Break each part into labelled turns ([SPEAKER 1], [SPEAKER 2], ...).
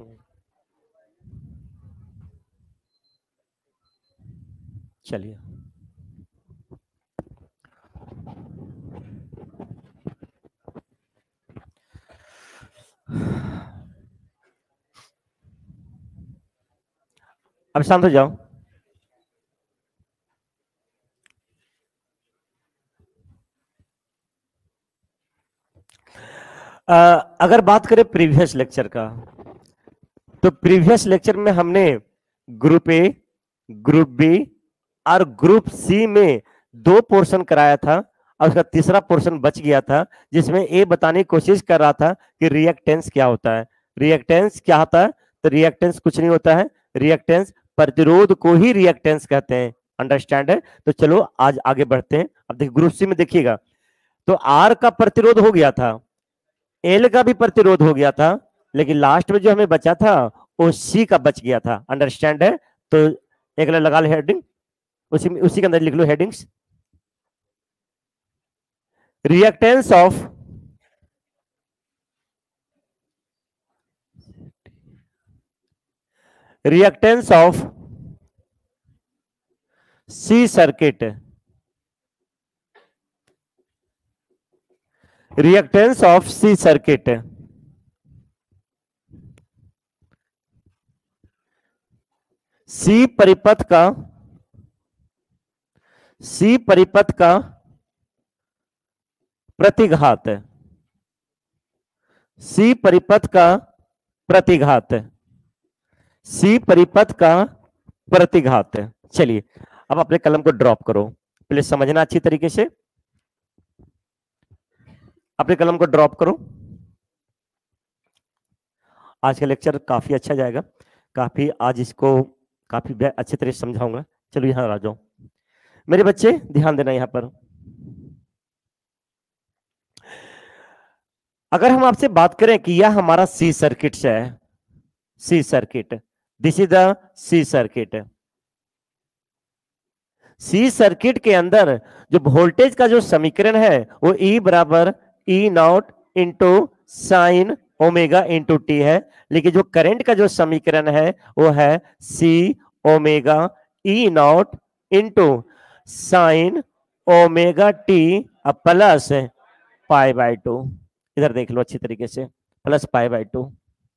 [SPEAKER 1] चलिए अब शांत हो जाओ। अगर बात करें प्रीवियस लेक्चर का, तो प्रीवियस लेक्चर में हमने ग्रुप ए, ग्रुप बी और ग्रुप सी में 2 पोर्शन कराया था और उसका तीसरा पोर्शन बच गया था, जिसमें ए बताने की कोशिश कर रहा था कि रिएक्टेंस क्या होता है। रिएक्टेंस क्या होता है? तो रिएक्टेंस कुछ नहीं होता है, रिएक्टेंस प्रतिरोध को ही रिएक्टेंस कहते हैं। अंडरस्टैंड है? तो चलो आज आगे बढ़ते हैं। अब देखिए ग्रुप सी में देखिएगा, तो आर का प्रतिरोध हो गया था, एल का भी प्रतिरोध हो गया था, लेकिन लास्ट में जो हमें बचा था वो सी का बच गया था। अंडरस्टैंड है? तो एक लगा लो हेडिंग, उसी के अंदर लिख लो headings. Reactance of C circuit, reactance of C circuit, C परिपथ का प्रतिघात, सी परिपथ का प्रतिघात, सी परिपथ का प्रतिघात। चलिए अब अपने कलम को ड्रॉप करो, प्लीज समझना अच्छी तरीके से। अपने कलम को ड्रॉप करो। आज का लेक्चर काफी अच्छा जाएगा, काफी आज इसको काफी अच्छी तरह से समझाऊंगा। चलो यहां आ जाओ मेरे बच्चे, ध्यान देना। यहां पर अगर हम आपसे बात करें कि यह हमारा सी सर्किट है, C circuit, this is the C circuit. C circuit के अंदर जो वोल्टेज का जो समीकरण है वो E बराबर E naught into sine omega into T है, लेकिन जो करंट का जो समीकरण है वो है C omega E naught into sine omega T plus pi by 2। इधर देख लो अच्छी तरीके से, प्लस पाई बाय 2।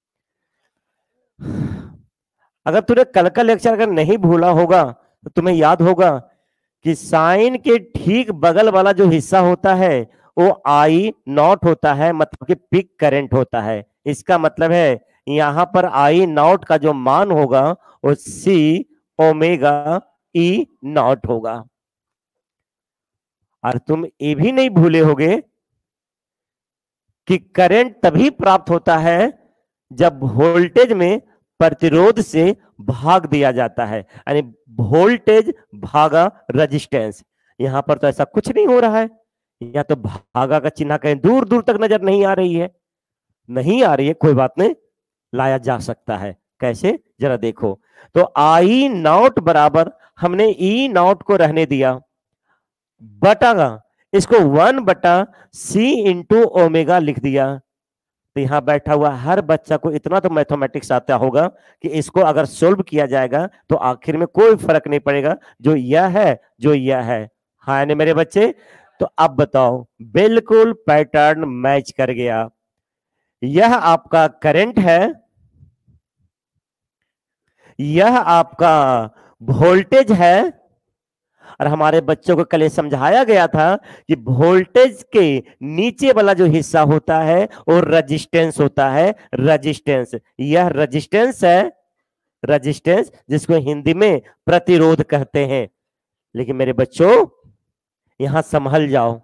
[SPEAKER 1] अगर तूने कल का लेक्चर अगर नहीं भूला होगा तो तुम्हें याद होगा कि साइन के ठीक बगल वाला जो हिस्सा होता है वो आई नॉट होता है, मतलब कि पीक करंट होता है। इसका मतलब है यहां पर आई नॉट का जो मान होगा वो सी ओमेगा ई नॉट होगा। और तुम ये भी नहीं भूले होगे कि करंट तभी प्राप्त होता है जब वोल्टेज में प्रतिरोध से भाग दिया जाता है, यानी वोल्टेज भागा रेजिस्टेंस। यहां पर तो ऐसा कुछ नहीं हो रहा है, या तो भागा का चिन्ह कहीं दूर दूर तक नजर नहीं आ रही है। नहीं आ रही है, कोई बात नहीं, लाया जा सकता है। कैसे? जरा देखो। तो आई नॉट बराबर हमने ई नॉट को रहने दिया, बटा इसको 1/c इंटू ओमेगा लिख दिया। तो यहां बैठा हुआ हर बच्चा को इतना तो मैथमेटिक्स आता होगा कि इसको अगर सोल्व किया जाएगा तो आखिर में कोई फर्क नहीं पड़ेगा, जो यह है जो यह है। हाँ नहीं मेरे बच्चे? तो अब बताओ, बिल्कुल पैटर्न मैच कर गया। यह आपका करंट है, यह आपका वोल्टेज है, और हमारे बच्चों को कल समझाया गया था कि वोल्टेज के नीचे वाला जो हिस्सा होता है वो रेजिस्टेंस होता है। रेजिस्टेंस, यह रेजिस्टेंस है, रेजिस्टेंस जिसको हिंदी में प्रतिरोध कहते हैं। लेकिन मेरे बच्चों यहां संभल जाओ,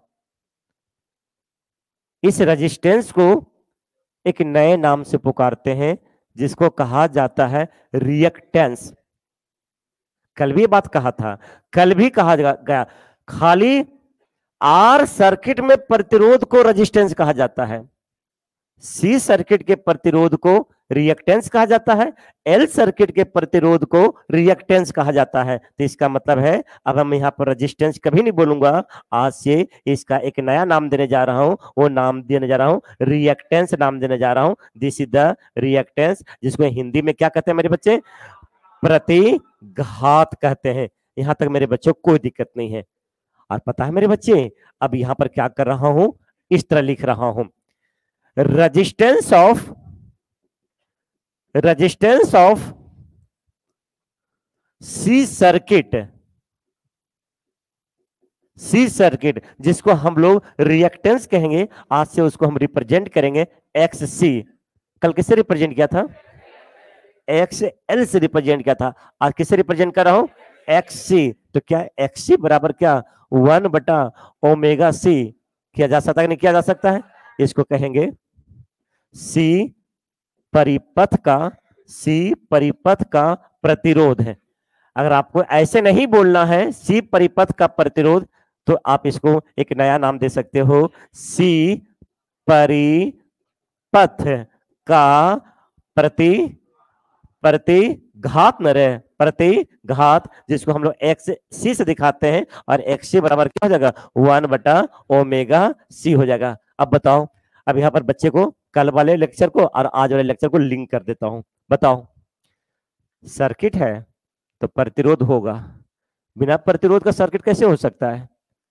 [SPEAKER 1] इस रेजिस्टेंस को एक नए नाम से पुकारते हैं जिसको कहा जाता है रिएक्टेंस। कल भी बात कहा था, कल भी कहा गया, खाली आर सर्किट में प्रतिरोध को रेजिस्टेंस कहा जाता है, सी सर्किट के प्रतिरोध को रिएक्टेंस कहा जाता है, एल सर्किट के प्रतिरोध को रिएक्टेंस कहा जाता है। तो इसका मतलब है, अब हम यहाँ पर रेजिस्टेंस कभी नहीं बोलूंगा, आज से इसका एक नया नाम देने जा रहा हूं, वो नाम देने जा रहा हूं रिएक्टेंस नाम देने जा रहा हूं। दिस इज द रिएक्टेंस, जिसको हिंदी में क्या कहते हैं मेरे बच्चे? प्रतिघात कहते हैं। यहां तक मेरे बच्चों कोई दिक्कत नहीं है। और पता है मेरे बच्चे, अब यहां पर क्या कर रहा हूं, इस तरह लिख रहा हूं, रेजिस्टेंस ऑफ सी सर्किट, जिसको हम लोग रिएक्टेंस कहेंगे, आज से उसको हम रिप्रेजेंट करेंगे एक्स सी। कल किससे रिप्रेजेंट किया था? एक्स एल से रिप्रेजेंट किया था, आज किससे रिप्रेजेंट कर रहा हूं? X C. तो क्या एक्स सी बराबर क्या 1/ओमेगा सी किया जा सकता है, नहीं किया जा सकता है? इसको कहेंगे सी परिपथ का प्रतिरोध है। अगर आपको ऐसे नहीं बोलना है सी परिपथ का प्रतिरोध, तो आप इसको एक नया नाम दे सकते हो, सी परिपथ का प्रतिघात न रहे, प्रतिघात, जिसको हम लोग एक्स सी से दिखाते हैं, और एक्स सी बराबर क्या हो जाएगा? 1/ओमेगा सी हो जाएगा। अब बताओ, अब यहाँ पर बच्चे को कल वाले लेक्चर को और आज वाले लेक्चर को लिंक कर देता हूं। बताओ, सर्किट है तो प्रतिरोध होगा, बिना प्रतिरोध का सर्किट कैसे हो सकता है?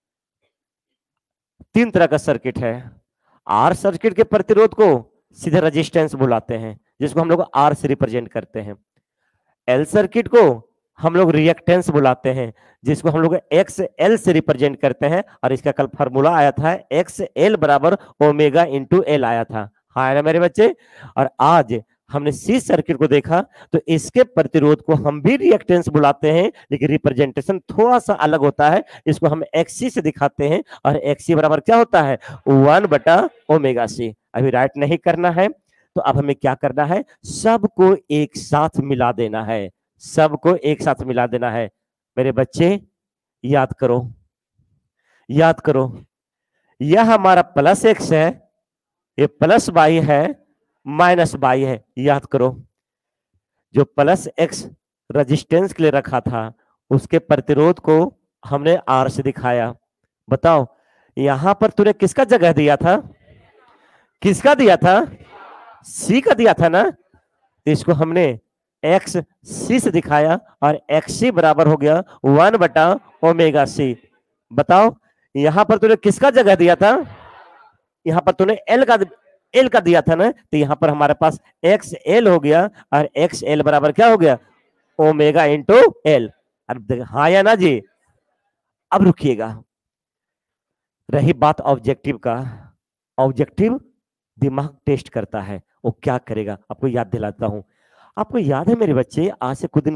[SPEAKER 1] तीन तरह का सर्किट है। आर सर्किट के प्रतिरोध को सीधे रेजिस्टेंस बुलाते हैं, जिसको हम लोग आर से रिप्रेजेंट करते हैं। एल सर्किट को हम लोग रिएक्टेंस बुलाते हैं, जिसको हम लोग एक्स एल से रिप्रेजेंट करते हैं, और इसका कल फार्मूला आया था एक्स एल बराबर ओमेगा इंटू एल आया था। हाँ ना मेरे बच्चे? और आज हमने सी सर्किट को देखा, तो इसके प्रतिरोध को हम भी रिएक्टेंस बुलाते हैं, लेकिन रिप्रेजेंटेशन थोड़ा सा अलग होता है। इसको हम एक्सी से दिखाते हैं, और एक्सी बराबर क्या होता है? 1/ओमेगा सी। अभी राइट नहीं करना है, तो अब हमें क्या करना है? सबको एक साथ मिला देना है, सबको एक साथ मिला देना है। मेरे बच्चे याद करो, याद करो, यह हमारा प्लस एक्स है, ये प्लस वाई है, माइनस वाई है। याद करो, जो प्लस एक्स रेजिस्टेंस के लिए रखा था, उसके प्रतिरोध को हमने आर से दिखाया। बताओ, यहां पर तूने किसका जगह दिया था? किसका दिया था? सी का दिया था ना। तो इसको हमने एक्स सी से दिखाया, और एक्स सी बराबर हो गया 1/ओमेगा सी। बताओ, यहां पर तूने किसका जगह दिया था? यहां पर तूने एल का दिया था ना। तो यहां पर हमारे पास एक्स एल हो गया, और एक्स एल बराबर क्या हो गया? Omega into L. हाँ या ना जी? अब रुकिएगा, रही बात ऑब्जेक्टिव का। ऑब्जेक्टिव दिमाग टेस्ट करता है, वो क्या करेगा आपको याद दिलाता हूं। आपको याद है मेरे बच्चे, आज से कुछ दिन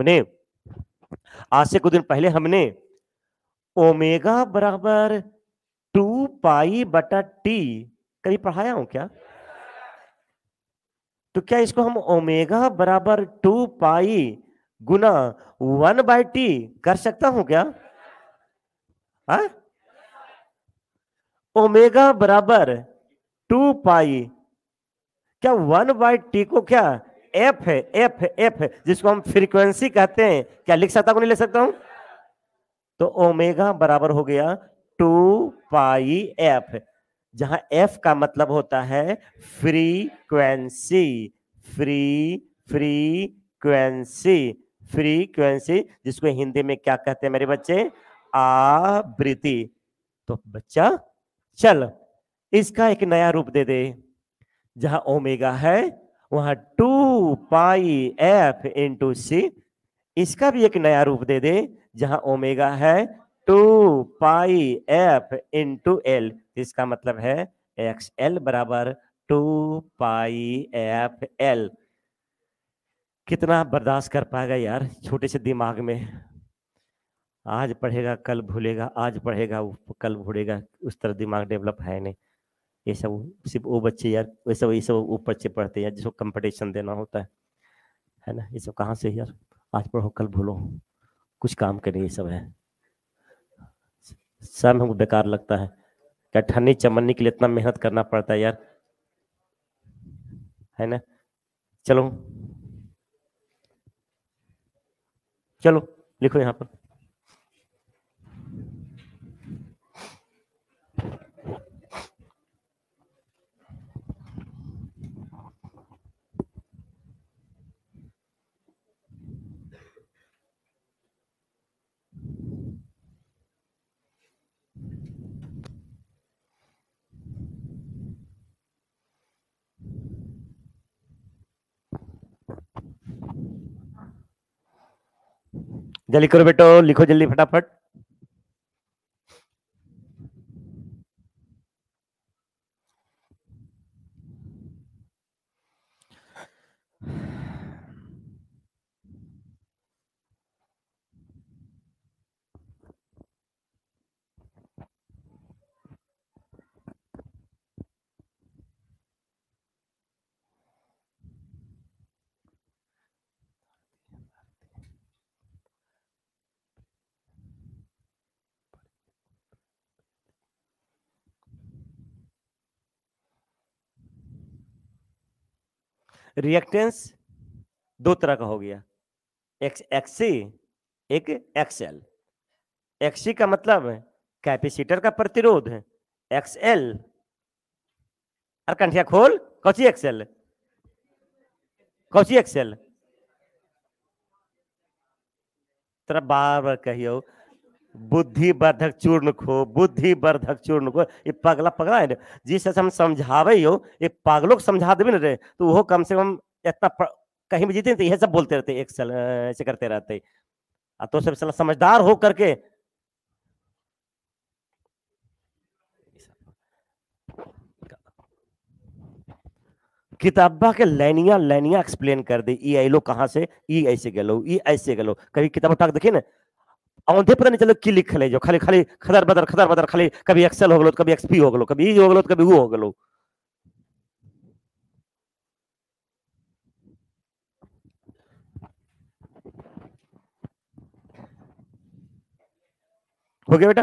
[SPEAKER 1] पहले हमने ओमेगा बराबर 2π/t कभी पढ़ाया हूं क्या? तो क्या इसको हम ओमेगा बराबर 2π गुना 1/t कर सकता हूं क्या? हा? ओमेगा बराबर 2π, क्या 1/t को क्या एफ है? एफ है, जिसको हम फ्रीक्वेंसी कहते हैं। क्या लिख सकता हूं, नहीं लिख सकता हूं? तो ओमेगा बराबर हो गया 2πf, जहां एफ का मतलब होता है फ्रीक्वेंसी, फ्रीक्वेंसी, जिसको हिंदी में क्या कहते हैं मेरे बच्चे? आवृत्ति। तो बच्चा चल, इसका एक नया रूप दे दे। जहां ओमेगा है वहां 2πf इंटू सी। इसका भी एक नया रूप दे दे, जहां ओमेगा है 2πf इंटू एल। इसका मतलब है एक्स एल बराबर 2πf एल। कितना बर्दाश्त कर पाएगा यार छोटे से दिमाग में? आज पढ़ेगा कल भूलेगा, आज पढ़ेगा कल भूलेगा, उस तरह दिमाग डेवलप है नहीं। ये सब सिर्फ वो बच्चे यार, ये सब वो बच्चे पढ़ते हैं यार, जिसको कंपटीशन देना होता है ना। ये सब कहाँ से यार, आज पढ़ो कल भूलो, कुछ काम के लिए ये सब है। सब हमको बेकार लगता है, क्या ठन्नी चमन्नी के लिए इतना मेहनत करना पड़ता है यार। है ना। चलो चलो लिखो यहाँ पर। जल्दी करो बेटो, लिखो जल्दी फटाफट। रिएक्टेंस दो तरह का हो गया, एक्स एक्सी, एक एक्सएल। एक्सी का मतलब है कैपेसिटर का प्रतिरोध है, एक्सएल, अरे कंठिया खोल, कौची एक्सएल, कौची एक्सएल, तेरा बार बार कहियो बुद्धिवर्धक चूर्ण खो, बुद्धिवर्धक चूर्ण खो, ये पगला पगला है। जिस से हम समझावे हो, ये पागलों को समझा देवे ना रे, तो वो कम से कम इतना कहीं भी जीते तो यह सब बोलते रहते, एक साल ऐसे करते रहते। तो सब साला समझदार हो करके किताबा के लाइनिया लाइनिया एक्सप्लेन कर दे, ई आइलो कहाँ से, ई ऐसे गलो, ई ऐसे गलो। कभी किताब उठा देखिए ना, औंधे पता नहीं चलो की लिख ले जो, खाली खाली खदर बदर खाली, कभी एक्सेल हो गलो, कभी एक्सपी हो गलो, कभी ई हो गलो, कभी वो हो गलो। हो गया बेटा।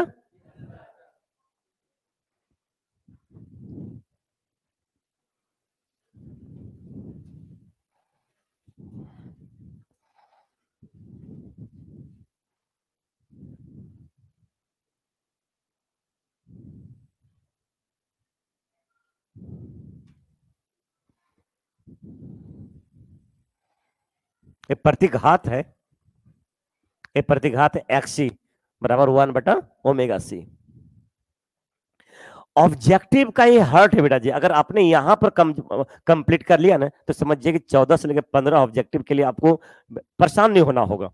[SPEAKER 1] ये प्रतिघात है, ये प्रतिघात एक्सी बराबर 1/ओमेगा सी। ऑब्जेक्टिव का ये हर्ट है बेटा जी, अगर आपने यहां पर कंप्लीट कर लिया ना, तो समझिए कि 14 से लेकर 15 ऑब्जेक्टिव के लिए आपको परेशान नहीं होना होगा।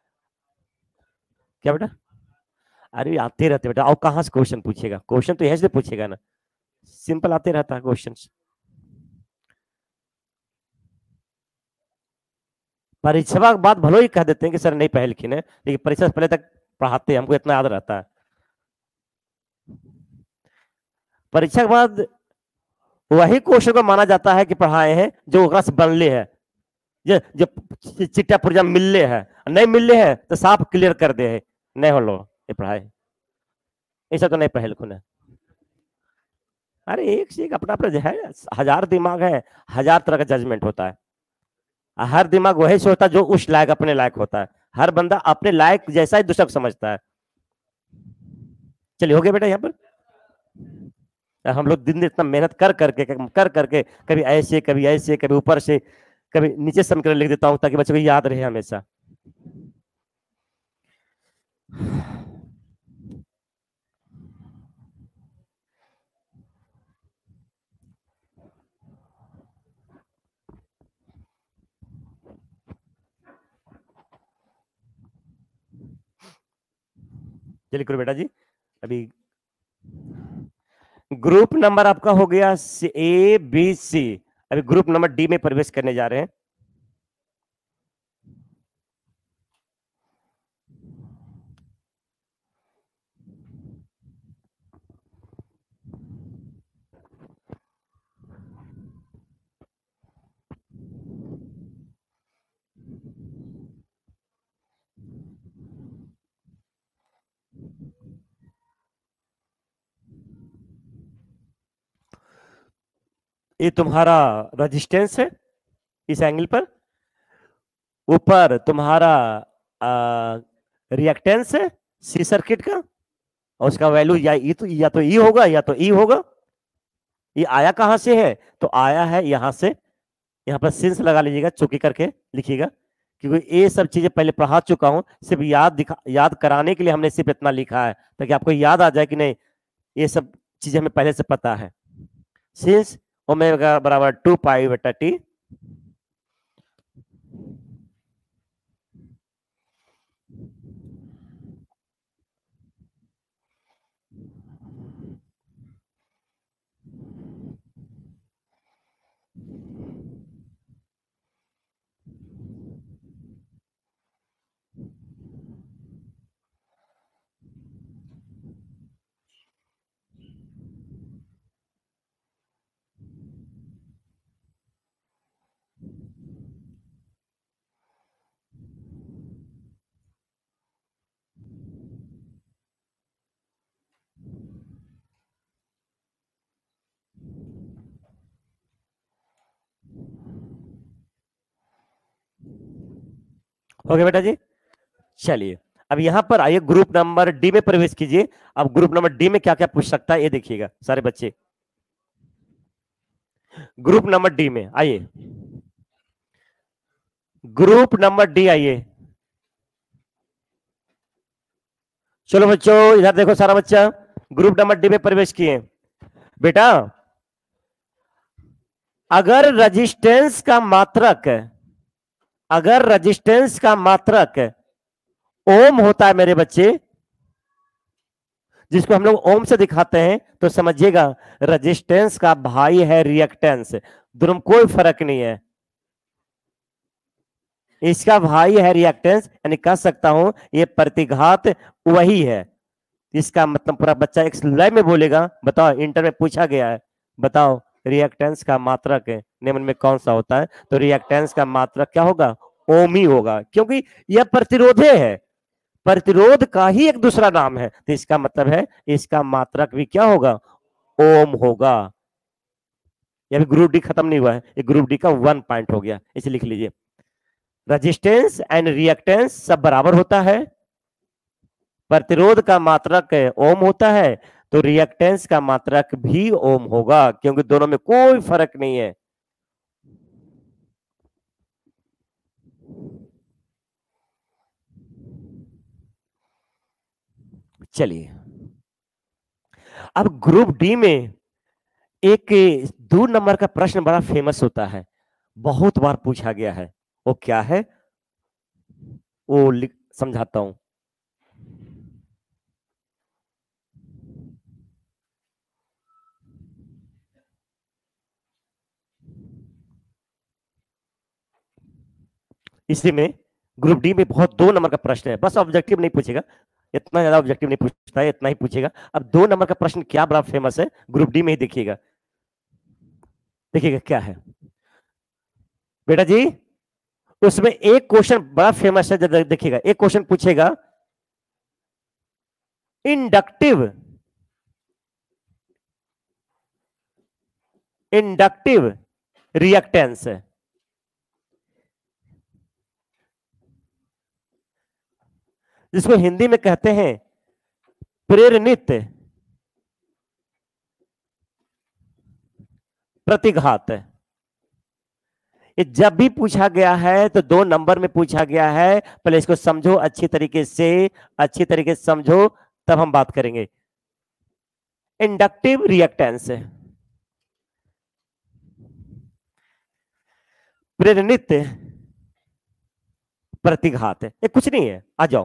[SPEAKER 1] क्या बेटा? अरे आते रहते बेटा, और कहां से क्वेश्चन पूछेगा, क्वेश्चन तो यहीं से पूछेगा ना, सिंपल आते रहता है क्वेश्चन। परीक्षा के बाद भलो ही कह देते हैं कि सर नहीं पढ़े लिखे ने, लेकिन परीक्षा से पहले तक पढ़ाते हैं, हमको इतना याद रहता है। परीक्षा के बाद वही क्वेश्चन को माना जाता है कि पढ़ाए हैं जो ओकरा से बनले है, जो चिट्टा पुर्जा मिलले है, नहीं मिलले है तो साफ क्लियर कर दे है, नहीं हो लो ये पढ़ाए, ऐसा तो नहीं पढ़े लिखो ने। अरे एक से एक अपना अपना है, हजार दिमाग है, हजार तरह का जजमेंट होता है। हर दिमाग वही से होता है जो उस लायक अपने लायक होता है, हर बंदा अपने लायक जैसा ही दूसरा को समझता है। चलिए हो गया बेटा यहाँ पर। हम लोग दिन इतना मेहनत कर करके कभी ऐसे कभी ऐसे कभी ऊपर से कभी नीचे समीकरण लिख देता हूँ ताकि बच्चों को याद रहे हमेशा। चलिए करो बेटा जी। अभी ग्रुप नंबर आपका हो गया ABC, अभी ग्रुप नंबर डी में प्रवेश करने जा रहे हैं। ये तुम्हारा रेजिस्टेंस है इस एंगल पर, ऊपर तुम्हारा रिएक्टेंस है सी सर्किट का, और उसका वैल्यू या तो ई होगा या तो ई होगा। ये आया कहां से है? तो आया है यहां से, यहां पर सिंस लगा लीजिएगा, चुकी करके लिखिएगा, क्योंकि ये सब चीजें पहले पढ़ा चुका हूं, सिर्फ याद कराने के लिए हमने सिर्फ इतना लिखा है, ताकि आपको याद आ जाए कि नहीं ये सब चीजें हमें पहले से पता है। सिंस ओमेगा बराबर 2 पाई बटा टी, हो गया बेटा जी। चलिए अब यहां पर आइए, ग्रुप नंबर डी में प्रवेश कीजिए। अब ग्रुप नंबर डी में क्या क्या पूछ सकता है ये देखिएगा सारे बच्चे। ग्रुप नंबर डी में आइए, ग्रुप नंबर डी आइए। चलो बच्चों इधर देखो, सारा बच्चा ग्रुप नंबर डी में प्रवेश किए। बेटा अगर रेजिस्टेंस का मात्रक, अगर रेजिस्टेंस का मात्रक ओम होता है मेरे बच्चे, जिसको हम लोग ओम से दिखाते हैं, तो समझिएगा रेजिस्टेंस का भाई है रिएक्टेंस, दोनों में कोई फर्क नहीं है। इसका भाई है रिएक्टेंस, यानी कह सकता हूं ये प्रतिघात वही है। इसका मतलब पूरा बच्चा एक लाइन में बोलेगा। बताओ इंटर में पूछा गया है, बताओ रिएक्टेंस का मात्रक निम्न में कौन सा होता है? तो रिएक्टेंस का मात्रक क्या होगा? ओम ही होगा, क्योंकि यह प्रतिरोधे है, प्रतिरोध का ही एक दूसरा नाम है। तो इसका मतलब है इसका मात्रक भी क्या होगा? ओम होगा। यह ग्रुप डी खत्म नहीं हुआ है, ये ग्रुप डी का 1 पॉइंट हो गया, इसे लिख लीजिए। रेजिस्टेंस एंड रिएक्टेंस सब बराबर होता है, प्रतिरोध का मात्रक ओम होता है, तो रिएक्टेंस का मात्रक भी ओम होगा, क्योंकि दोनों में कोई फर्क नहीं है। चलिए अब ग्रुप डी में एक 2 नंबर का प्रश्न बड़ा फेमस होता है, बहुत बार पूछा गया है। वो क्या है वो समझाता हूं। इसी में ग्रुप डी में बहुत 2 नंबर का प्रश्न है, बस ऑब्जेक्टिव नहीं पूछेगा, इतना ज्यादा ऑब्जेक्टिव नहीं पूछता है, इतना ही पूछेगा। अब 2 नंबर का प्रश्न क्या बड़ा फेमस है, ग्रुप डी में ही देखिएगा। देखिएगा क्या है बेटा जी, उसमें एक क्वेश्चन बड़ा फेमस है, जब देखिएगा एक क्वेश्चन पूछेगा, इंडक्टिव रिएक्टेंस, जिसको हिंदी में कहते हैं प्रेरणित प्रतिघात। ये जब भी पूछा गया है तो 2 नंबर में पूछा गया है, पहले इसको समझो अच्छी तरीके से समझो, तब हम बात करेंगे। इंडक्टिव रिएक्टेंस, प्रेरणित प्रतिघात, ये कुछ नहीं है। आ जाओ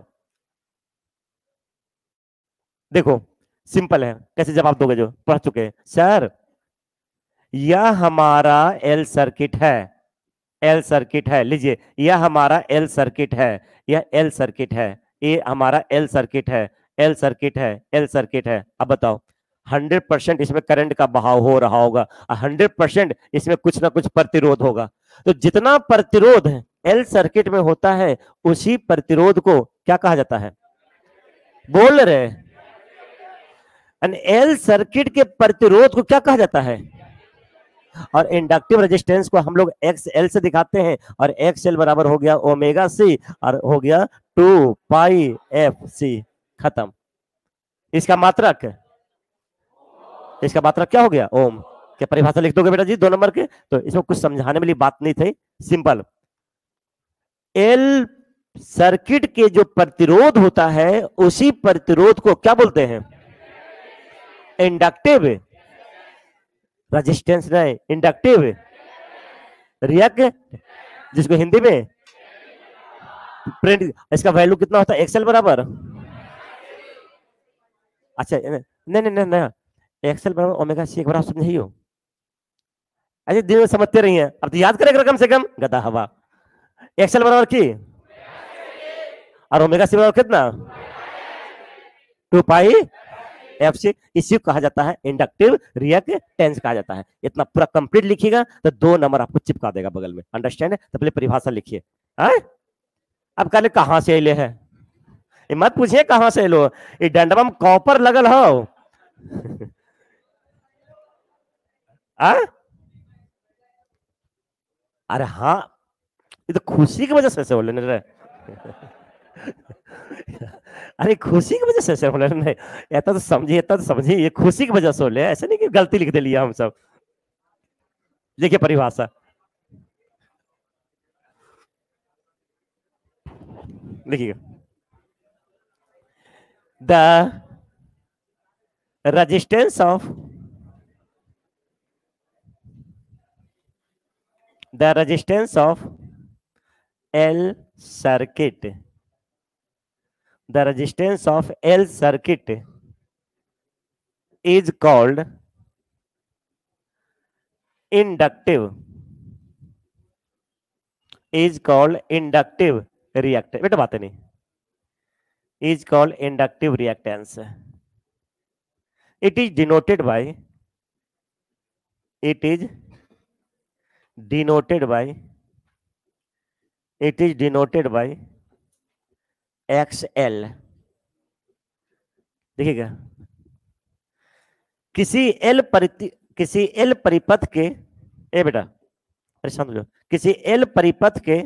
[SPEAKER 1] देखो, सिंपल है, कैसे जवाब दोगे जो पढ़ चुके हैं। सर यह हमारा एल सर्किट है, एल सर्किट है, लीजिए यह हमारा एल सर्किट है, यह एल सर्किट है, ये हमारा एल सर्किट है, एल सर्किट है, एल सर्किट है। अब बताओ 100% इसमें करंट का बहाव हो रहा होगा, 100% इसमें कुछ ना कुछ प्रतिरोध होगा। तो जितना प्रतिरोध एल सर्किट में होता है, उसी प्रतिरोध को क्या कहा जाता है? बोल रहे एल सर्किट के प्रतिरोध को क्या कहा जाता है? और इंडक्टिव रेजिस्टेंस को हम लोग एक्स एल से दिखाते हैं, और एक्स एल बराबर हो गया ओमेगा सी, और हो गया 2 पाई एफ सी, खत्म। इसका मात्रक क्या हो गया? ओम। क्या परिभाषा लिख दोगे बेटा जी 2 नंबर के? तो इसमें कुछ समझाने वाली बात नहीं थी, सिंपल। एल सर्किट के जो प्रतिरोध होता है उसी प्रतिरोध को क्या बोलते हैं? इंडक्टिव रेजिस्टेंस नहीं, इंडक्टिव रिएक्ट, जिसको हिंदी में प्रिंट। इसका वैल्यू कितना होता है? एक्सएल बराबर, अच्छा नहीं नहीं नहीं नहीं, एक्सएल बराबर ओमेगा सी, एक बार आप समझिए। अरे दिन में समझते रही हैं, अब तो याद करेगा कम से कम, गदा हवा। एक्सएल बराबर की और ओमेगा सी बराबर कितना? 2 पाई एफ सी। इसी को कहा जाता है इंडक्टिव रिएक्टेंस कहा जाता है। इतना पूरा कंप्लीट लिखिएगा तो 2 नंबर आपको चिपका देगा बगल में, अंडरस्टैंड? तो पहले परिभाषा लिखिए। अब कहले कहां से ले है, मत पूछिए कहां से लो, ये डंडवा में कॉपर लगल हो। अरे हाँ, ये तो खुशी की वजह से हो लेने रहे। अरे खुशी की वजह से हो लेने, ऐसा तो समझिए, ये खुशी की वजह से हो ले, ऐसा नहीं कि गलती लिख दे लिया हम सब। देखिए परिभाषा देखिए, the resistance of L circuit, the resistance of L circuit is called inductive reactance। बेटा बात नहीं, is called inductive reactance। it is denoted by XL। देखिएगा, किसी एल परिपथ के, ए बेटा परेशान हो जाओ, किसी एल परिपथ के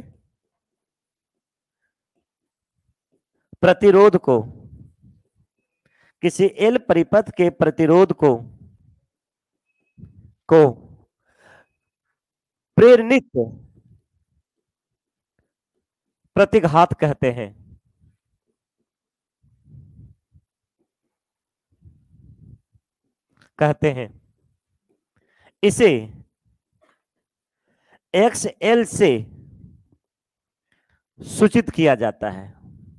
[SPEAKER 1] प्रतिरोध को, किसी एल परिपथ के प्रतिरोध को प्रेरणित प्रतिघात कहते हैं। इसे XL से सूचित किया जाता है,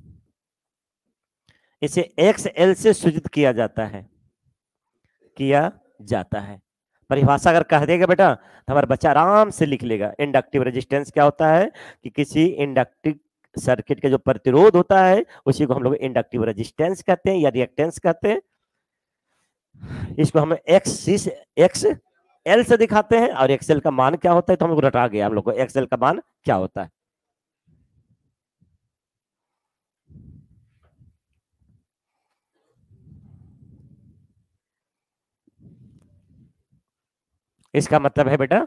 [SPEAKER 1] परिभाषा अगर कह देगा बेटा तो हमारा बच्चा आराम से लिख लेगा। इंडक्टिव रेजिस्टेंस क्या होता है कि किसी इंडक्टिव सर्किट का जो प्रतिरोध होता है उसी को हम लोग इंडक्टिव रेजिस्टेंस कहते हैं या रिएक्टेंस कहते हैं। इसको हम एक्स एल से दिखाते हैं, और एक्सएल का मान क्या होता है तो हम लोग रटा गया, हम लोग को एक्सएल का मान क्या होता है। इसका मतलब है बेटा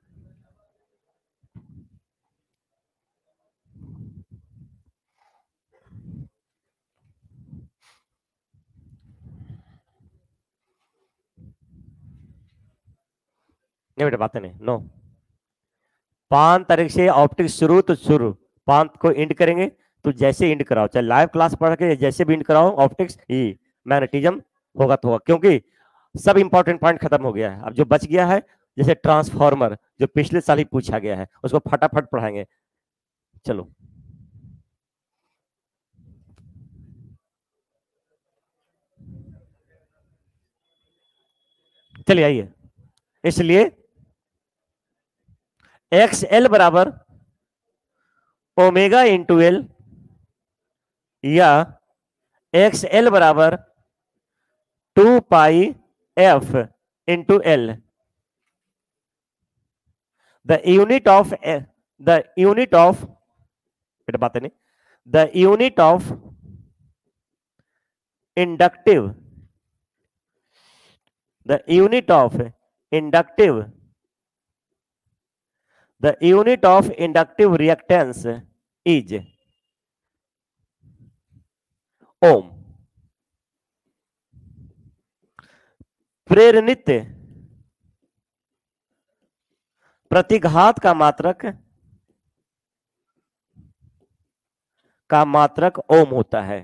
[SPEAKER 1] नहीं, बेटा बातें नहीं, नो। 5 तारीख से ऑप्टिक्स शुरू, तो शुरू 5 को इंड करेंगे, तो जैसे इंड कराओ, चाहे लाइव क्लास पढ़ के जैसे भी इंड कराओ, ऑप्टिक्स ही मैग्नेटिज्म होगा तो होगा, क्योंकि सब इंपॉर्टेंट पॉइंट खत्म हो गया है। अब जो बच गया है, जैसे ट्रांसफॉर्मर जो पिछले साल ही पूछा गया है, उसको फटाफट पढ़ाएंगे। चलो चलिए आइए, इसलिए एक्स एल बराबर ओमेगा इंटू एल, या एक्स एल बराबर 2 pi F into L. The unit of बेटा बातें नहीं, the unit of inductive the unit of inductive reactance is ohm. प्रेरणित प्रतिघात का मात्रक ओम होता है।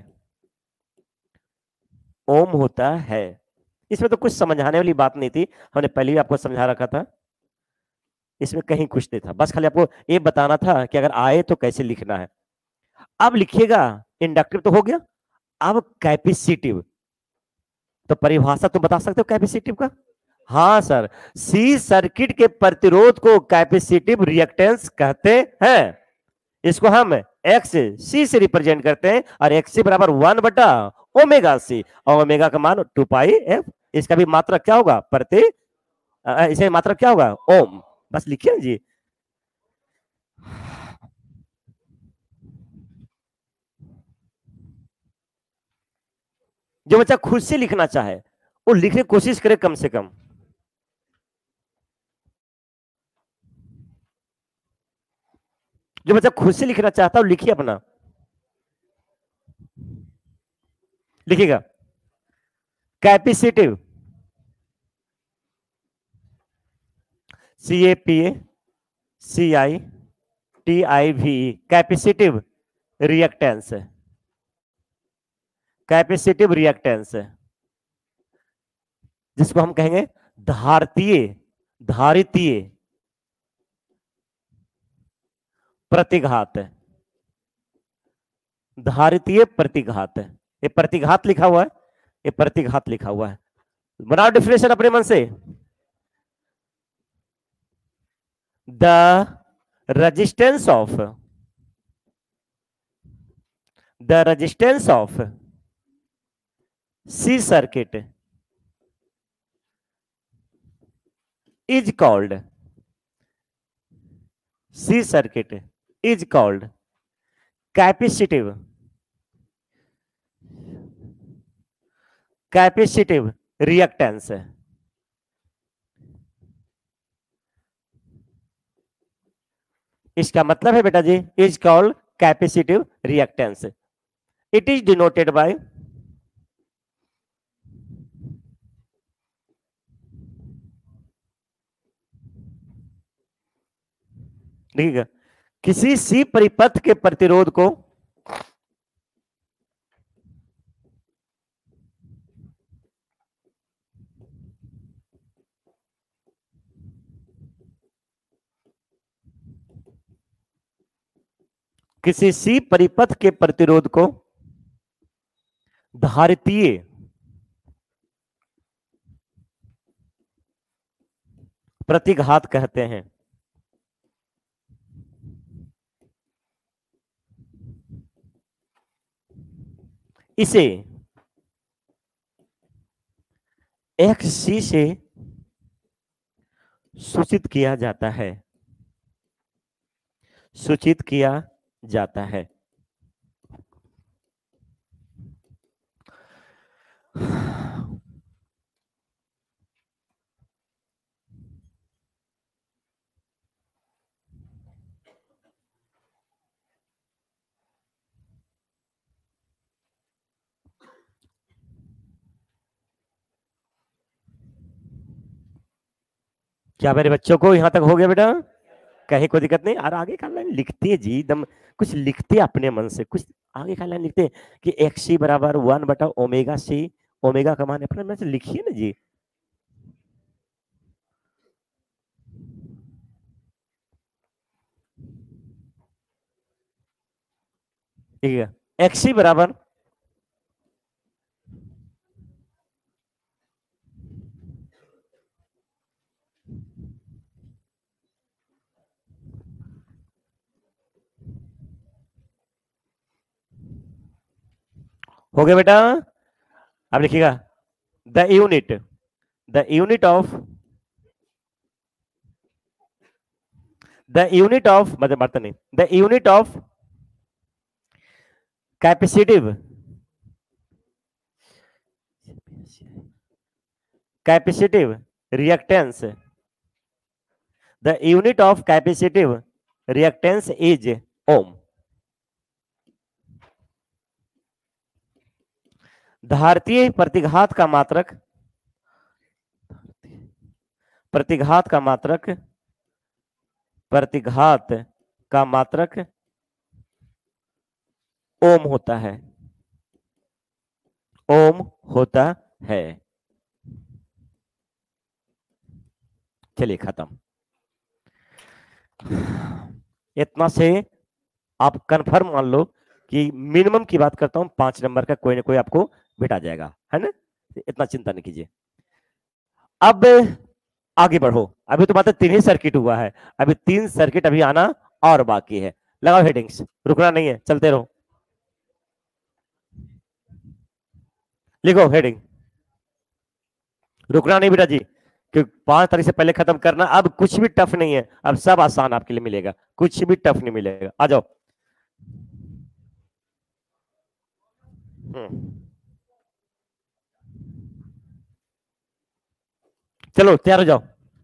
[SPEAKER 1] ओम होता है। इसमें तो कुछ समझाने वाली बात नहीं थी, हमने पहले ही आपको समझा रखा था। इसमें कहीं कुछ नहीं था, बस खाली आपको ये बताना था कि अगर आए तो कैसे लिखना है। अब लिखिएगा, इंडक्टिव तो हो गया, अब कैपेसिटिव। तो परिभाषा तो बता सकते हो कैपेसिटिव का? हाँ सर, सी सर्किट के प्रतिरोध को कैपेसिटिव रिएक्टेंस कहते हैं। इसको हम एक्स सी से रिप्रेजेंट करते हैं, और एक्स सी बराबर 1/ओमेगा सी, और ओमेगा का मान 2πf। इसका भी मात्रक क्या होगा? इसे मात्रक क्या होगा? ओम। बस लिखिए ना जी। जो बच्चा खुद से लिखना चाहे वो लिखने की कोशिश करे कम से कम। जो बच्चा खुद से लिखना चाहता है वो लिखिए अपना, लिखिएगा capacitive, CAPACITIV, capacitive reactance. Capacitive reactance जिसको हम कहेंगे धारितीय प्रतिघात। धारितीय प्रतिघात, ये प्रतिघात लिखा हुआ है, ये प्रतिघात लिखा हुआ है। बनाओ डिफिनेशन अपने मन से। The resistance of C circuit is called capacitive reactance। इसका मतलब है बेटा जी, is called capacitive reactance। It is denoted by देखिएगा, किसी सी परिपथ के प्रतिरोध को धारितीय प्रतिघात कहते हैं। इसे XC से सूचित किया जाता है, क्या मेरे बच्चों को यहां तक हो गया बेटा? कहीं कोई दिक्कत नहीं? और आगे का लाइन लिखते है जी, एकदम कुछ लिखते अपने मन से, कुछ आगे का लाइन लिखते कि XC बराबर 1/ओमेगा सी, ओमेगा का मान अपने मन से लिखिए ना जी। ठीक है, XC बराबर हो गया बेटा। अब लिखिएगा द यूनिट ऑफ मतलब बात नहीं, the unit of capacitive reactance, the unit of capacitive reactance is ohm. धारतीय प्रतिघात का मात्रक, प्रतिघात का मात्रक, प्रतिघात का मात्रक ओम होता है, ओम होता है। चलिए खत्म। इतना से आप कंफर्म मान लो कि मिनिमम की बात करता हूं 5 नंबर का कोई ना कोई आपको भेटा जाएगा, है ना? इतना चिंता नहीं कीजिए। अब आगे बढ़ो, अभी तो मात्र 3 ही सर्किट हुआ है, अभी 3 सर्किट अभी आना और बाकी है। लगाओ हेडिंग्स, रुकना नहीं है, चलते रहो। लिखो हेडिंग, रुकना नहीं बेटा जी, क्योंकि 5 तारीख से पहले खत्म करना। अब कुछ भी टफ नहीं है, अब सब आसान आपके लिए मिलेगा, कुछ भी टफ नहीं मिलेगा। आ जाओ। चलो तैयार हो जाओ।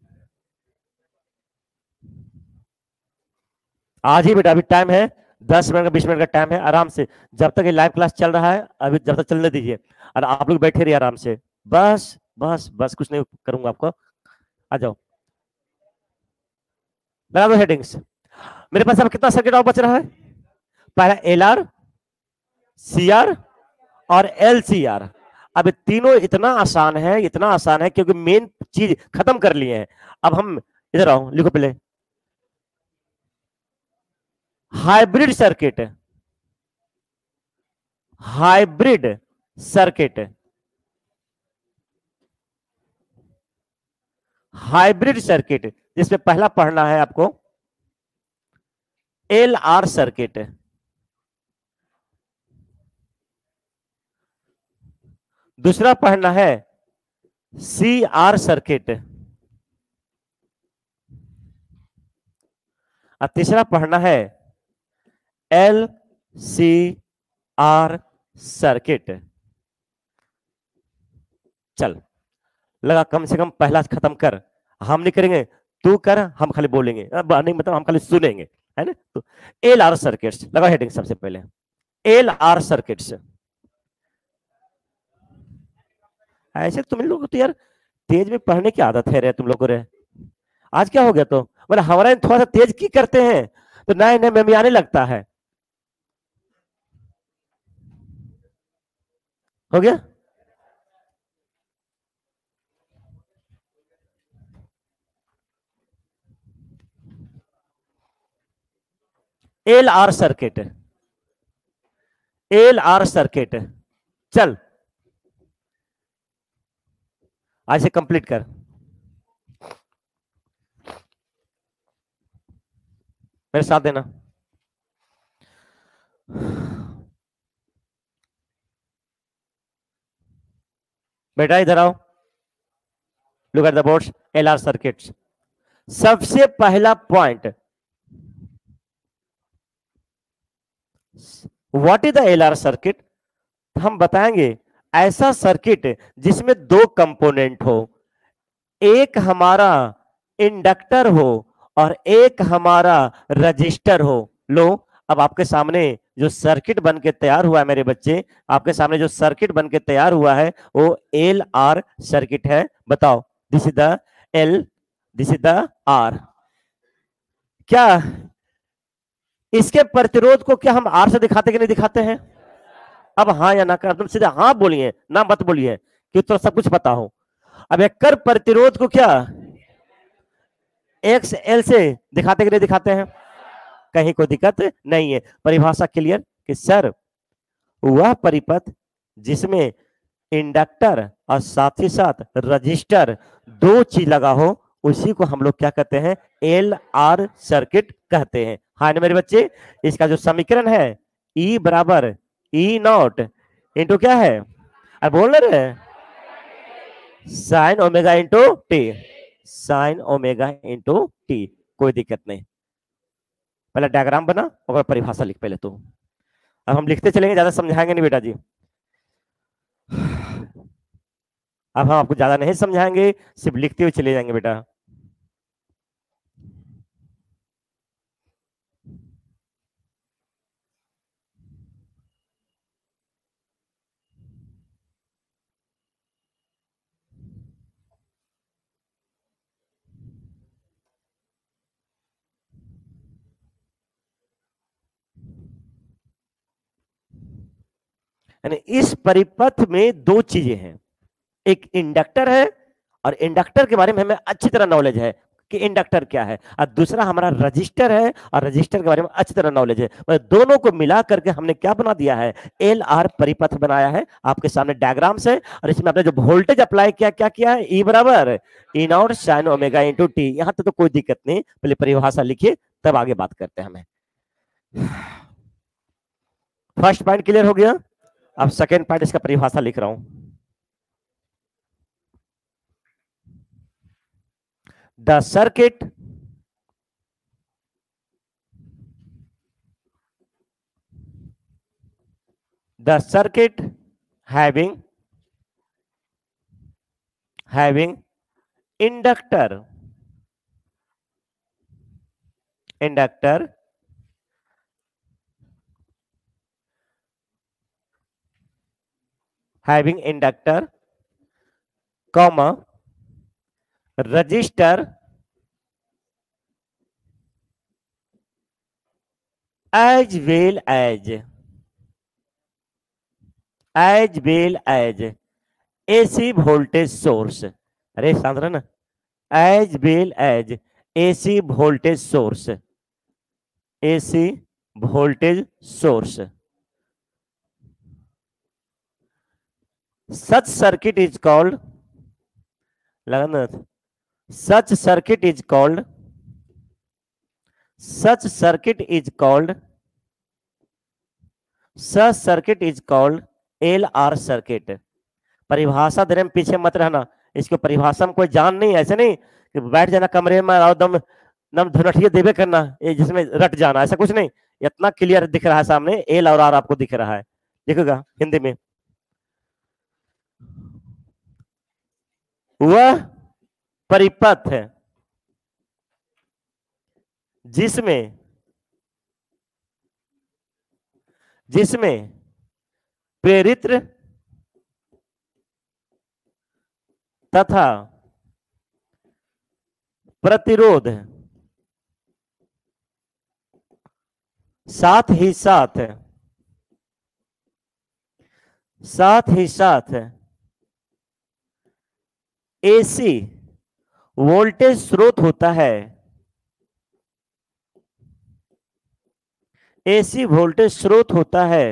[SPEAKER 1] आज ही बेटा अभी टाइम है 10 मिनट का, 20 मिनट का टाइम है, आराम से जब तक ये लाइव क्लास चल रहा है अभी जब तक चलने दीजिए, और आप लोग बैठे रहिए आराम से। बस बस बस कुछ नहीं करूंगा आपको। आ जाओ, लगा दो हेडिंग्स। मेरे पास अब कितना सर्किट और बच रहा है? पहला LR, CR और LCR। अब तीनों इतना आसान है, इतना आसान है क्योंकि मेन चीज खत्म कर लिए हैं। अब हम इधर आओ, लिखो पहले hybrid circuit, hybrid circuit, hybrid circuit जिसमें पहला पढ़ना है आपको LR सर्किट, दूसरा पढ़ना है CR सर्किट, और तीसरा पढ़ना है LCR सर्किट। चल लगा, कम से कम पहला खत्म कर, हम नहीं करेंगे तू कर, हम खाली बोलेंगे, नहीं मतलब हम खाली सुनेंगे, है ना? तो LR सर्किट्स लगा हेडिंग सबसे पहले, LR सर्किट्स। ऐसे तुम लोग तो यार तेज में पढ़ने की आदत है रे तुम लोग को रे। आज क्या हो गया? तो मतलब हमारा थोड़ा सा तेज की करते हैं तो नए नए में आने लगता है। हो गया? LR circuit, LR circuit. चल आज से कंप्लीट कर। मेरे साथ देना। बेटा इधर आओ, look at the boards, LR circuits. सबसे पहला point, what is the LR circuit? हम बताएंगे ऐसा सर्किट जिसमें 2 कंपोनेंट हो, एक हमारा इंडक्टर हो और एक हमारा रजिस्टर हो। लो अब आपके सामने जो सर्किट बन के तैयार हुआ है मेरे बच्चे, आपके सामने जो सर्किट बन के तैयार हुआ है वो LR सर्किट है। बताओ, this is the L, this is the R। क्या इसके प्रतिरोध को क्या हम R से दिखाते कि नहीं दिखाते हैं? अब हाँ या ना कर, तुम सीधे हाँ बोलिए, ना मत बोलिए कि तो सब कुछ पता हो। अब एक कर प्रतिरोध को क्या XL से दिखाते कि नहीं दिखाते हैं? कहीं कोई दिक्कत नहीं है। परिभाषा क्लियर कि सर वह परिपथ जिसमें इंडक्टर और साथ ही साथ रजिस्टर 2 चीज लगा हो उसी को हम लोग क्या कहते हैं? LR सर्किट कहते हैं। हाँ मेरे बच्चे, इसका जो समीकरण है E बराबर E0 इंटू क्या है? अब बोल रहे sine omega into T, sine omega into T. कोई दिक्कत नहीं, पहले डायग्राम बना और परिभाषा लिख पहले तो। अब हम लिखते चलेंगे, ज्यादा समझाएंगे नहीं बेटा जी। अब हम आपको ज्यादा नहीं समझाएंगे, सिर्फ लिखते हुए चले जाएंगे बेटा। यानी इस परिपथ में दो चीजें हैं, एक इंडक्टर है और इंडक्टर के बारे में हमें अच्छी तरह नॉलेज है कि इंडक्टर क्या है, और दूसरा हमारा रजिस्टर है और रजिस्टर के बारे में अच्छी तरह नॉलेज है। मतलब दोनों को मिला करके हमने क्या बना दिया है, एल आर परिपथ बनाया है। आपके सामने डायग्राम्स है और इसमें आपने जो वोल्टेज अप्लाई किया, क्या किया है, ई बराबर E naught sine omega into T. यहां तक तो कोई दिक्कत नहीं, पहले परिभाषा लिखिए तब आगे बात करते हैं हमें। फर्स्ट पॉइंट क्लियर हो गया। अब सेकेंड पॉइंट इसका परिभाषा लिख रहा हूं। The circuit having inductor comma resistor as well as AC voltage source। अरे समझ रहे ना, as well as AC voltage source, AC voltage source। such circuit is called, लगाना, such circuit is called LR circuit. परिभाषा देने में पीछे मत रहना, इसको परिभाषा में कोई जान नहीं, ऐसे नहीं कि बैठ जाना कमरे में और दम दम धुनठिए देवे करना, ये जिसमें रट जाना, ऐसा कुछ नहीं। इतना क्लियर दिख रहा है सामने, एल और आर आपको दिख रहा है, देखोगा हिंदी में। वह परिपथ है जिसमें प्रेरित्र तथा प्रतिरोध साथ ही साथ एसी वोल्टेज स्रोत होता है, एसी वोल्टेज स्रोत होता है,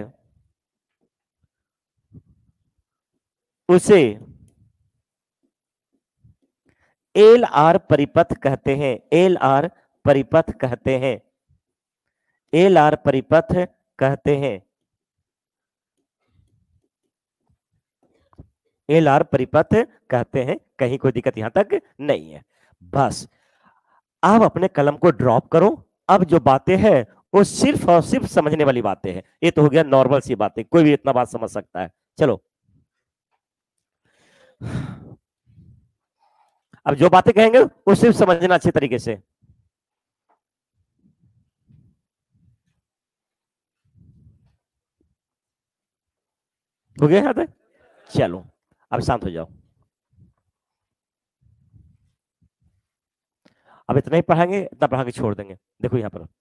[SPEAKER 1] उसे एल आर परिपथ कहते हैं। एल आर परिपथ कहते हैं, एल आर परिपथ कहते हैं, एल आर परिपथ कहते हैं। कहीं कोई दिक्कत यहां तक नहीं है। बस आप अपने कलम को ड्रॉप करो। अब जो बातें हैं वो सिर्फ और सिर्फ समझने वाली बातें हैं। ये तो हो गया नॉर्मल सी बातें, कोई भी इतना बात समझ सकता है। चलो अब जो बातें कहेंगे वो सिर्फ समझना अच्छे तरीके से। हो गया यहां तक? चलो अब शांत हो जाओ। अब इतना ही पढ़ाएंगे, इतना पढ़ा के छोड़ देंगे। देखो यहां पर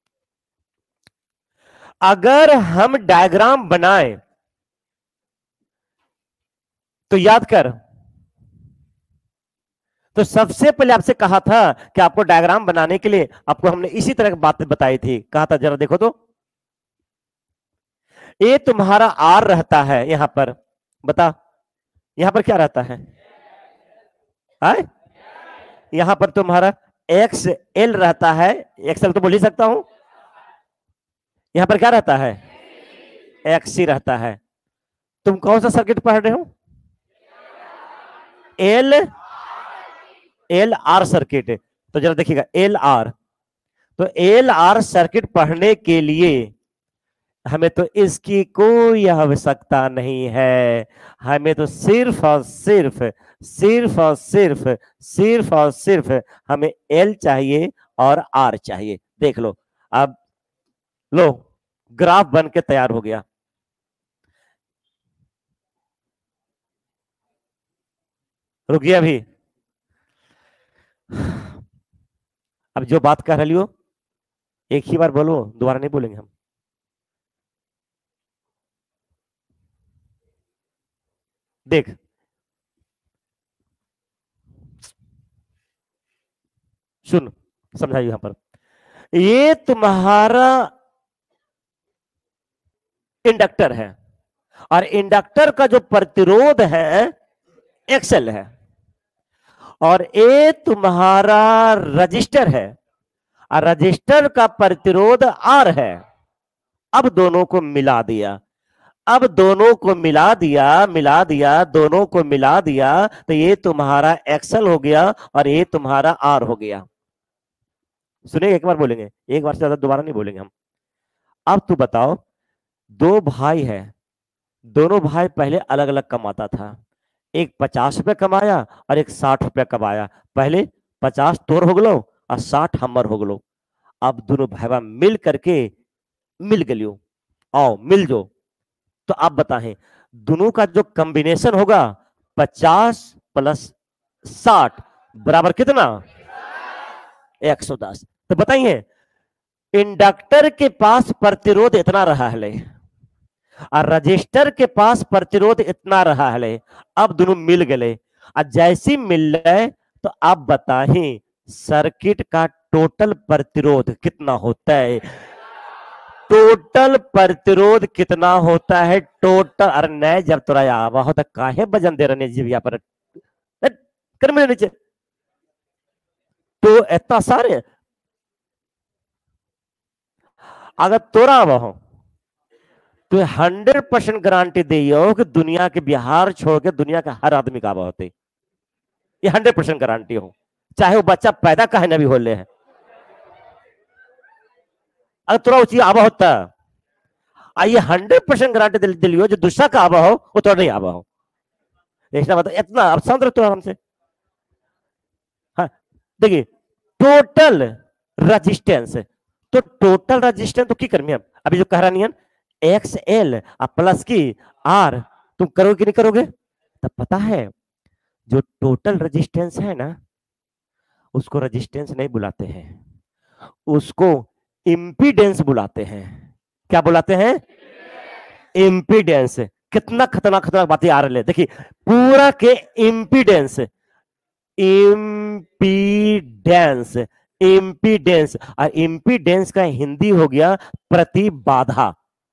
[SPEAKER 1] अगर हम डायग्राम बनाए तो याद कर, तो सबसे पहले आपसे कहा था कि आपको डायग्राम बनाने के लिए आपको हमने इसी तरह की बातें बताई थी। कहा था जरा देखो तो, ये तुम्हारा आर रहता है यहां पर, बता यहां पर क्या रहता है, आए? यहां पर तुम्हारा एक्स एल रहता है, एक्सएल तो बोल ही सकता हूं। यहां पर क्या रहता है, एक्सी रहता है। तुम कौन सा सर्किट पढ़ रहे हो, एल आर सर्किट। तो जरा देखिएगा एल आर, तो एल आर सर्किट पढ़ने के लिए हमें तो इसकी कोई आवश्यकता नहीं है। हमें तो सिर्फ और सिर्फ हमें एल चाहिए और आर चाहिए। देख लो, अब लो ग्राफ बन के तैयार हो गया। रुकिए अभी, अब जो बात कर रही हो एक ही बार बोलो, दोबारा नहीं बोलेंगे हम। देख, सुन, समझाइए यहां पर, ये तुम्हारा इंडक्टर है और इंडक्टर का जो प्रतिरोध है एक्सएल है, और ये तुम्हारा रजिस्टर है और रजिस्टर का प्रतिरोध आर है। अब दोनों को मिला दिया, अब दोनों को मिला दिया, दोनों को मिला दिया, तो ये तुम्हारा एक्सएल हो गया और ये तुम्हारा आर हो गया। सुनिए, एक बार बोलेंगे, एक बार से ज्यादा दोबारा नहीं बोलेंगे हम। अब तू बताओ, दो भाई है, दोनों भाई पहले अलग अलग कमाता था, एक 50 रुपए कमाया और एक 60 रुपए कमाया। पहले 50 तोर हो गलो और 60 हमर हो गलो। अब दोनों भाई मिल करके मिल गलियो, आओ मिल जो। तो आप बताएं, दोनों का जो कॉम्बिनेशन होगा 50 प्लस 60 बराबर कितना? 110। तो बताइए, इंडक्टर के पास प्रतिरोध इतना रहा है और रजिस्टर के पास प्रतिरोध इतना रहा है। अब दोनों मिल गए और जैसी मिल रहे तो आप बताएं सर्किट का टोटल प्रतिरोध कितना होता है? टोटल प्रतिरोध कितना होता है? टोटल, अरे नहीं, जब तोरा आवा हो तो काहे वजन दे रहे जी यहाँ पर कर मेरे नीचे, तो इतना सारे अगर तोरा आवा हो तो 100% गारंटी दे कि दुनिया के बिहार छोड़ के दुनिया के हर आदमी का आवा होते, ये 100% गारंटी हो, चाहे वो बच्चा पैदा काहे ना भी हो ले है। अगर तोरा वो चीज आवा होता, आइए 100% गारंटी दिलियो जो दूसरा का आवा हो वो तो नहीं आवा हो। देखना मतलब इतना अब समझ रहे तो हमसे। हाँ देखिए, टोटल रेजिस्टेंस, तो टोटल रेजिस्टेंस तो की करनी है अभी जो कह रहा नहीं एक्स एल प्लस की आर, तुम करोगे कि नहीं करोगे? तब पता है जो टोटल रेजिस्टेंस है ना, उसको रेजिस्टेंस नहीं बुलाते हैं, उसको इम्पीडेंस बुलाते हैं। क्या बुलाते हैं? इम्पीडेंस। कितना खतरनाक खतरनाक बातें आ रही है, देखिए पूरा के इम्पीडेंस, इम्पीडेंस, इम्पीडेंस, और इम्पीडेंस का हिंदी हो गया प्रतिबाधा,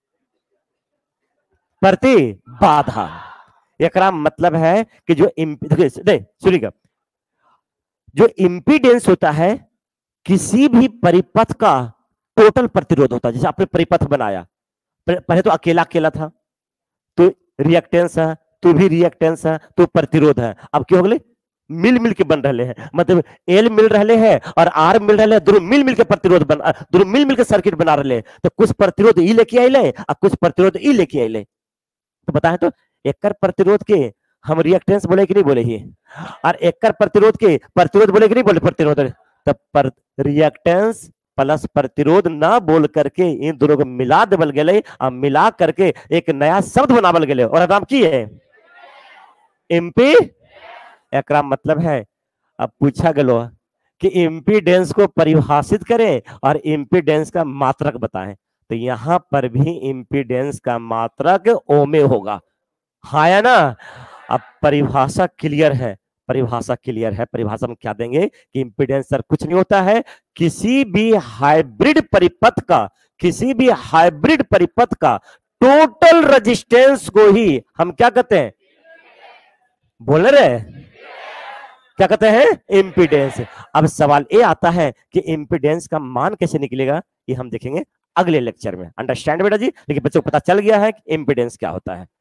[SPEAKER 1] प्रतिबाधा। एक मतलब है कि जो सुनिएगा, जो इम्पीडेंस होता है किसी भी परिपथ का टोटल प्रतिरोध होता है। जैसे आपने परिपथ बनाया, पहले तो अकेला अकेला था, तो रिएक्टेंस है, तो भी रिएक्टेंस है, तो प्रतिरोध है। अब क्या हो गए? मिल मिल के बन रहे हैं, मतलब एल मिल रहे हैं और आर मिल रहे हैं, दोनों मिल मिल के प्रतिरोध बना, दोनों मिल मिल के सर्किट बना रहे हैं। तो कुछ प्रतिरोध ई लेके आए और कुछ प्रतिरोध ई लेके आए। तो बताएं तो एक प्रतिरोध के हम रिएक्टेंस बोले कि नहीं बोले ही, और एक प्रतिरोध के प्रतिरोध बोले कि नहीं बोले प्रतिरोध। तब रिएक्टेंस प्लस प्रतिरोध ना बोल करके इन दोनों को मिला देवल गए और मिला करके एक नया शब्द बनावल गए और नाम की है इम्पी। एक मतलब है, अब पूछा गलो कि इम्पीडेंस को परिभाषित करें और इम्पीडेंस का मात्रक बताएं, तो यहां पर भी इम्पीडेंस का मात्रक ओमे होगा, हाँ या ना? अब परिभाषा क्लियर है, परिभाषा क्लियर है। परिभाषा में क्या देंगे कि इम्पीडेंस सर कुछ नहीं होता है, किसी भी हाइब्रिड परिपथ का, किसी भी हाइब्रिड परिपथ का टोटल रेजिस्टेंस को ही हम क्या कहते हैं? बोल रहे क्या कहते हैं? इम्पीडेंस। अब सवाल ये आता है कि इम्पीडेंस का मान कैसे निकलेगा, ये हम देखेंगे अगले लेक्चर में। अंडरस्टैंड बेटा जी? लेकिन बच्चों को पता चल गया है कि इम्पीडेंस क्या होता है।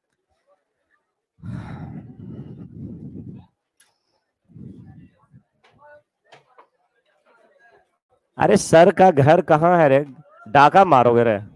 [SPEAKER 1] अरे सर का घर कहाँ है रे, डाका मारोगे रे।